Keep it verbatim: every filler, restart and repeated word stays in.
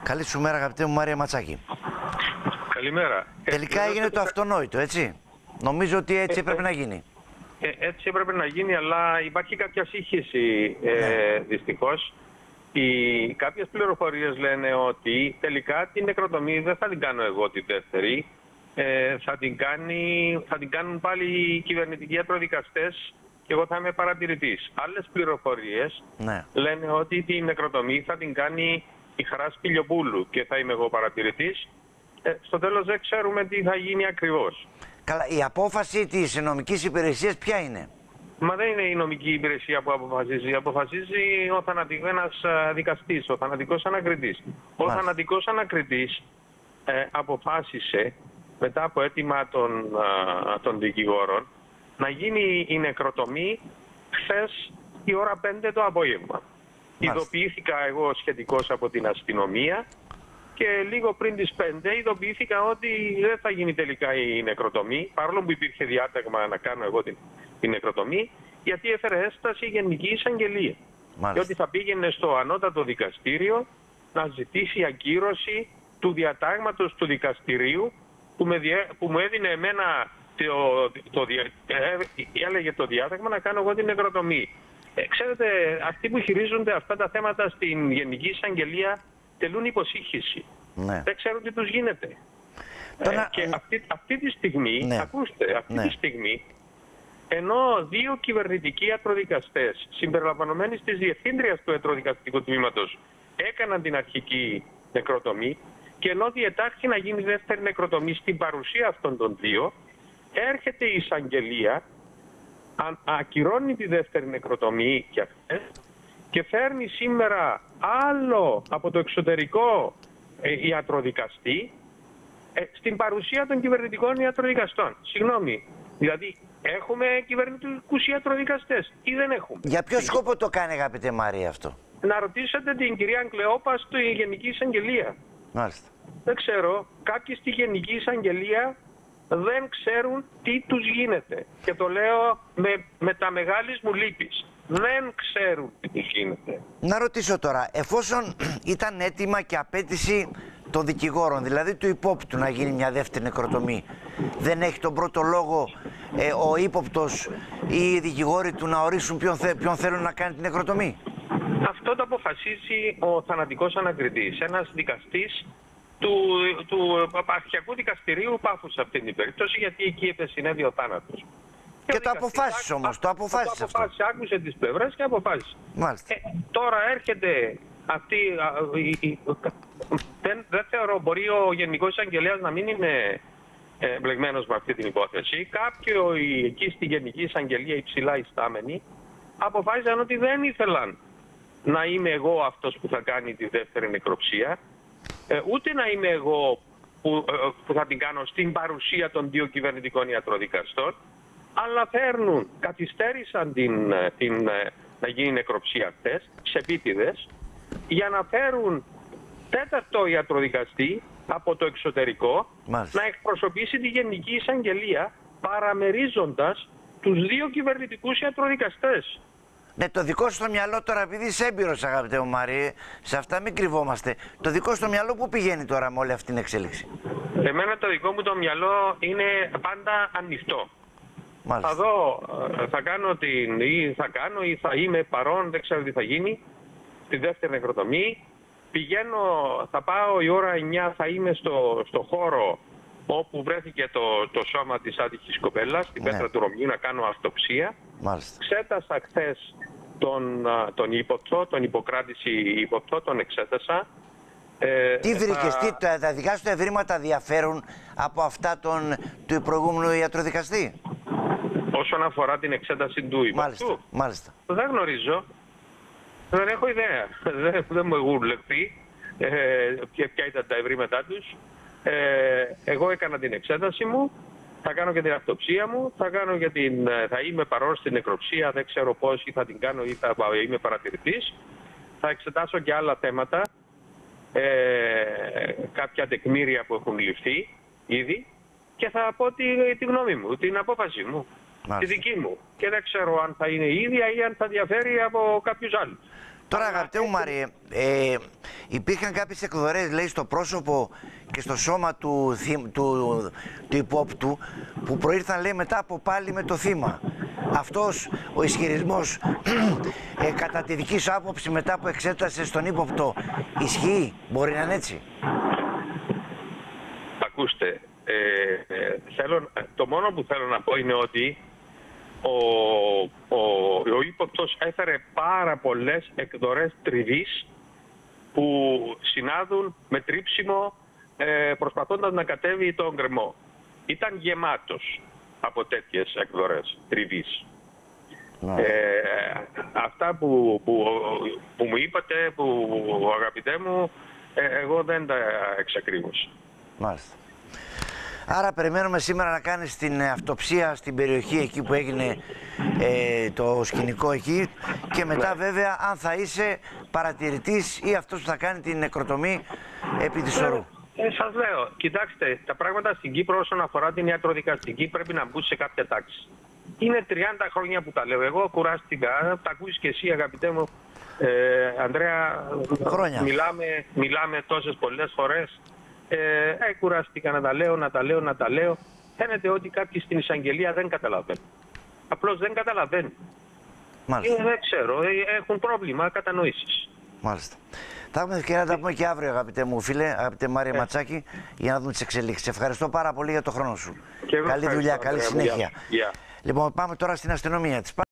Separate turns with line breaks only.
Καλή σου μέρα, αγαπητέ μου Μάρια Ματσάκη.
Καλημέρα.
Τελικά
ε,
έγινε το
το...
αυτονόητο, έτσι. Νομίζω ότι έτσι
ε,
έπρεπε
ε,
να γίνει.
Ε, έτσι έπρεπε να γίνει, αλλά υπάρχει κάποια σύγχυση ε,
ναι.
δυστυχώς. Οι, κάποιες πληροφορίες λένε ότι τελικά την νεκροτομή δεν θα την κάνω εγώ τη δεύτερη. Ε, θα, την κάνει, θα την κάνουν πάλι οι κυβερνητικοί ιατροδικαστές και εγώ θα είμαι παρατηρητής. Άλλες πληροφορίες
ναι.
λένε ότι την νεκροτομή θα την κάνει η Χαρά Σπηλιοπούλου και θα είμαι εγώ παρατηρητής. Ε, στο τέλος δεν ξέρουμε τι θα γίνει ακριβώς.
Καλά, η απόφαση της νομικής υπηρεσίας ποια είναι?
Μα δεν είναι η νομική υπηρεσία που αποφασίζει. Αποφασίζει ο θανατικός, ένας δικαστής, ο θανατικός ανακριτής. Ο
Μάλιστα.
θανατικός ανακριτής ε, αποφάσισε μετά από αίτημα των, α, των δικηγόρων να γίνει η νεκροτομή χθες η ώρα πέντε το απόγευμα.
Μάλιστα.
Ειδοποιήθηκα εγώ σχετικώς από την αστυνομία και λίγο πριν τις πέντε ειδοποιήθηκα ότι δεν θα γίνει τελικά η νεκροτομή, παρόλο που υπήρχε διάταγμα να κάνω εγώ την, την νεκροτομή, γιατί έφερε έσταση η Γενική Εισαγγελία.
Μάλιστα.
Και ότι θα πήγαινε στο ανώτατο δικαστήριο να ζητήσει ακύρωση του διατάγματος του δικαστηρίου που, με διέ, που μου έδινε εμένα, το, το, το, ε, έλεγε το διάταγμα να κάνω εγώ την νεκροτομή. Ε, ξέρετε, αυτοί που χειρίζονται αυτά τα θέματα στην Γενική Εισαγγελία τελούν υποσύγχυση.
Ναι.
Δεν ξέρουν τι τους γίνεται.
Τώρα...
Ε, και αυτή, αυτή τη στιγμή,
ναι.
ακούστε, αυτή
ναι.
τη στιγμή, ενώ δύο κυβερνητικοί ιατροδικαστές συμπεριλαμβανομένης της διευθύντριας του ιατροδικαστικού τμήματος έκαναν την αρχική νεκροτομή και ενώ διετάχθη να γίνει δεύτερη νεκροτομή στην παρουσία αυτών των δύο, έρχεται η εισαγγελία, ακυρώνει τη δεύτερη νεκροτομή και αυτές και φέρνει σήμερα άλλο από το εξωτερικό ε, ιατροδικαστή ε, στην παρουσία των κυβερνητικών ιατροδικαστών. Συγγνώμη, δηλαδή έχουμε κυβερνητικούς ιατροδικαστές ή δεν έχουμε?
Για ποιο σκόπο το κάνει, αγαπητέ Μαρία, αυτό?
Να ρωτήσετε την κυρία Κλεόπα στη Γενική Εισαγγελία.
Μάλιστα.
Δεν ξέρω, κάποιοι στη Γενική Εισαγγελία δεν ξέρουν τι τους γίνεται. Και το λέω με, με τα μεγάλης μου λύπης. Δεν ξέρουν τι τους γίνεται.
Να ρωτήσω τώρα, εφόσον ήταν αίτημα και απέτηση των δικηγόρων, δηλαδή του υπόπτου να γίνει μια δεύτερη νεκροτομή, δεν έχει τον πρώτο λόγο ε, ο ύποπτος ή οι δικηγόροι του να ορίσουν ποιον, θε, ποιον θέλουν να κάνει την νεκροτομή?
Αυτό το αποφασίζει ο θανατικός ανακριτής, ένας δικαστής του, του Αρχιακού Δικαστηρίου Πάφου σε αυτήν την περίπτωση, γιατί εκεί επεσυνέβη ο θάνατος.
Και, και το αποφάσισε όμως, το αποφάσισε αυτό.
Αποφάσισε, άκουσε τις πλευρές και αποφάσισε.
Μάλιστα.
Ε, τώρα έρχεται αυτή, η, η, δεν, δεν θεωρώ, μπορεί ο Γενικός Εισαγγελέας να μην είναι εμπλεγμένος με αυτή την υπόθεση. Κάποιοι εκεί στη Γενική Εισαγγελία υψηλά ιστάμενοι αποφάσισαν ότι δεν ήθελαν να είμαι εγώ αυτός που θα κάνει τη δεύτερη νεκροψία, ε, ούτε να είμαι εγώ που, ε, που θα την κάνω στην παρουσία των δύο κυβερνητικών ιατροδικαστών, αλλά φέρνουν, καθυστέρησαν την, την, να γίνει νεκροψία χτες, σε επίτηδες, για να φέρουν τέταρτο ιατροδικαστή από το εξωτερικό,
Μάλιστα.
να εκπροσωπήσει τη Γενική Εισαγγελία, παραμερίζοντας τους δύο κυβερνητικούς ιατροδικαστές.
Ναι, το δικό σου στο μυαλό τώρα, επειδή είσαι έμπειρος, αγαπητέ μου Μαρία, σε αυτά μην κρυβόμαστε. Το δικό σου στο μυαλό που πηγαίνει τώρα με όλη αυτή την εξέλιξη?
Εμένα το δικό μου το μυαλό είναι πάντα ανοιχτό.
Μάλιστα.
Θα δω, θα κάνω την, ή θα κάνω ή θα είμαι παρόν, δεν ξέρω τι θα γίνει, τη δεύτερη νεκροτομή. Πηγαίνω, θα πάω η ώρα εννιά, θα είμαι στο, στο χώρο όπου βρέθηκε το, το σώμα της άτυχης κοπέλας, στην ναι. Πέτρα του Ρωμιού, να κάνω αυτοψία.
Μάλιστα.
Ξέτασα χθες τον, τον ύποπτο, τον υποκράτηση ύποπτο, τον εξέτασα. Ε,
τι βρήκες,
θα...
τι, τα, τα δικά σου τα ευρήματα διαφέρουν από αυτά των, του προηγούμενου ιατροδικαστή?
Όσον αφορά την εξέταση του ύποπτου,
μάλιστα, μάλιστα.
δεν γνωρίζω. Δεν έχω ιδέα. Δεν, δεν μου έχουν λεχθεί ε, ποια ήταν τα ευρήματά τους. Ε, εγώ έκανα την εξέταση μου, θα κάνω και την αυτοψία μου, θα, κάνω και την, θα είμαι παρόν στην νεκροψία, δεν ξέρω πώς, ή θα την κάνω ή θα είμαι παρατηρητής. Θα εξετάσω και άλλα θέματα, ε, κάποια τεκμήρια που έχουν ληφθεί ήδη και θα πω τη, τη γνώμη μου, την απόφαση μου. Μάλιστα. Τη δική μου. Και δεν ξέρω αν θα είναι η ίδια ή αν θα διαφέρει από κάποιους άλλους.
Τώρα, αγαπητέ μου Μάριε, ε, υπήρχαν κάποιες εκδορές, λέει, στο πρόσωπο και στο σώμα του, του, του, του υπόπτου που προήρθαν, λέει, μετά από πάλι με το θύμα. Αυτός ο ισχυρισμός, ε, κατά τη δική σου άποψη, μετά που εξέτασε στον ύποπτο, ισχύει, μπορεί να είναι έτσι?
Ακούστε, ε, ε, θέλω, το μόνο που θέλω να πω είναι ότι ο, ο, ο ύποπτος έφερε πάρα πολλές εκδορές τριβής που συνάδουν με τρίψιμο, ε, προσπαθώντας να κατέβει τον γκρεμό. Ήταν γεμάτος από τέτοιες εκδορές τριβής.
Ναι.
Ε, αυτά που, που, που μου είπατε, που αγαπητέ μου, ε, εγώ δεν τα εξακρίβωσα.
Μάλιστα. Άρα περιμένουμε σήμερα να κάνεις την αυτοψία στην περιοχή εκεί που έγινε ε, το σκηνικό εκεί και μετά, ναι, βέβαια, αν θα είσαι παρατηρητής ή αυτός που θα κάνει την νεκροτομή επί της ορού.
Ε, σας λέω, κοιτάξτε, τα πράγματα στην Κύπρο όσον αφορά την ιατροδικαστική πρέπει να μπουν σε κάποια τάξη. Είναι τριάντα χρόνια που τα λέω. Εγώ κουράστηκα, τα ακούσεις και εσύ, αγαπητέ μου, ε, Ανδρέα,
χρόνια.
Μιλάμε, μιλάμε τόσες πολλές φορές. Ε, ε, κουράστηκα να τα λέω, να τα λέω, να τα λέω. Φαίνεται ότι κάποιοι στην εισαγγελία δεν καταλαβαίνουν. Απλώς δεν καταλαβαίνουν.
Μάλιστα.
Ε, δεν ξέρω, ε, έχουν πρόβλημα κατανόησης.
Μάλιστα. Θα έχουμε ευκαιρία να τα πούμε και αύριο, αγαπητέ μου φίλε, αγαπητέ Μάρια ε. Ματσάκη, για να δούμε τις εξελίξεις. Ευχαριστώ πάρα πολύ για τον χρόνο σου. Καλή δουλειά, καλή συνέχεια. Yeah. Λοιπόν, πάμε τώρα στην αστυνομία της.